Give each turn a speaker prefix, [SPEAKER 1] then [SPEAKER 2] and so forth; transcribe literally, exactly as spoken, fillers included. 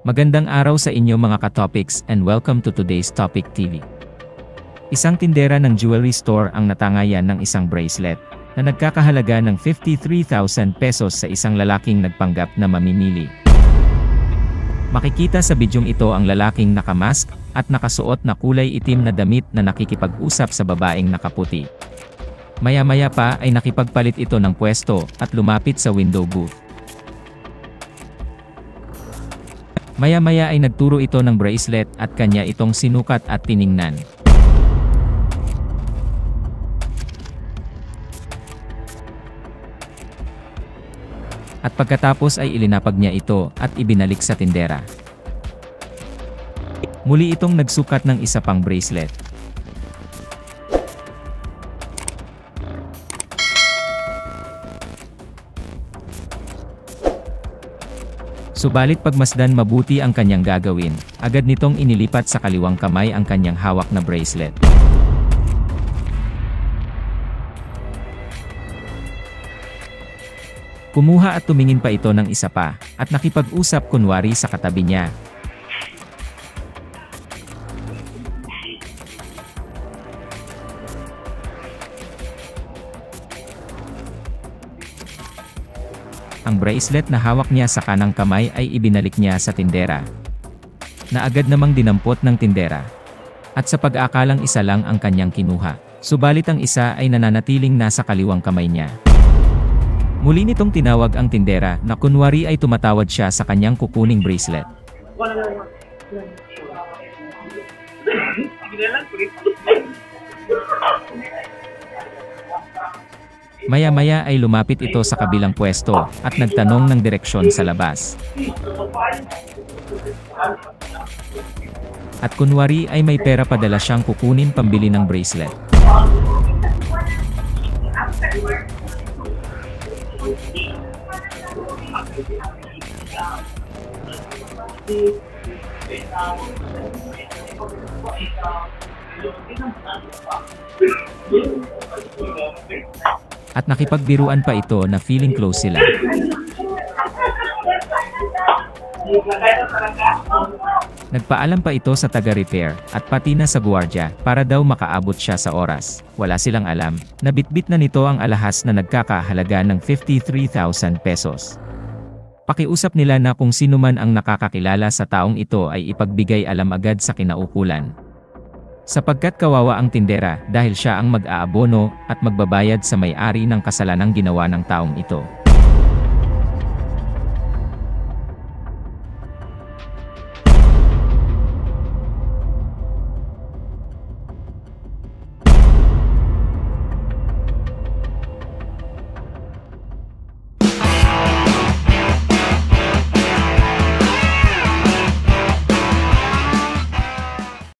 [SPEAKER 1] Magandang araw sa inyo mga ka-topics and welcome to today's Topic T V. Isang tindera ng jewelry store ang natangayan ng isang bracelet na nagkakahalaga ng fifty-three thousand pesos sa isang lalaking nagpanggap na mamimili. Makikita sa bidyong ito ang lalaking nakamask at nakasuot na kulay itim na damit na nakikipag-usap sa babaeng nakaputi. Maya-maya pa ay nakipagpalit ito ng pwesto at lumapit sa window booth. Maya-maya ay nagturo ito ng bracelet at kanya itong sinukat at tiningnan. At pagkatapos ay ilinapag niya ito at ibinalik sa tindera. Muli itong nagsukat ng isa pang bracelet. Subalit pagmasdan mabuti ang kanyang gagawin, agad nitong inilipat sa kaliwang kamay ang kanyang hawak na bracelet. Kumuha at tumingin pa ito ng isa pa, at nakipag-usap kunwari sa katabi niya. Ang bracelet na hawak niya sa kanang kamay ay ibinalik niya sa tindera, na agad namang dinampot ng tindera. At sa pag-aakalang isa lang ang kanyang kinuha, subalit ang isa ay nananatiling nasa kaliwang kamay niya. Muli nitong tinawag ang tindera na kunwari ay tumatawad siya sa kanyang kukuning bracelet. Maya-maya ay lumapit ito sa kabilang pwesto at nagtanong ng direksyon sa labas. At kunwari ay may pera padala siyang kukunin pambili ng bracelet. At nakipagbiruan pa ito na feeling close sila. Nagpaalam pa ito sa taga-repair at pati na sa guwardiya para daw makaabot siya sa oras. Wala silang alam na bitbit na nito ang alahas na nagkakahalaga ng fifty-three thousand pesos. Pakiusap nila na kung sino man ang nakakakilala sa taong ito ay ipagbigay alam agad sa kinaukulan. Sapagkat kawawa ang tindera dahil siya ang mag-aabono at magbabayad sa may-ari ng kasalanang ginawa ng taong ito.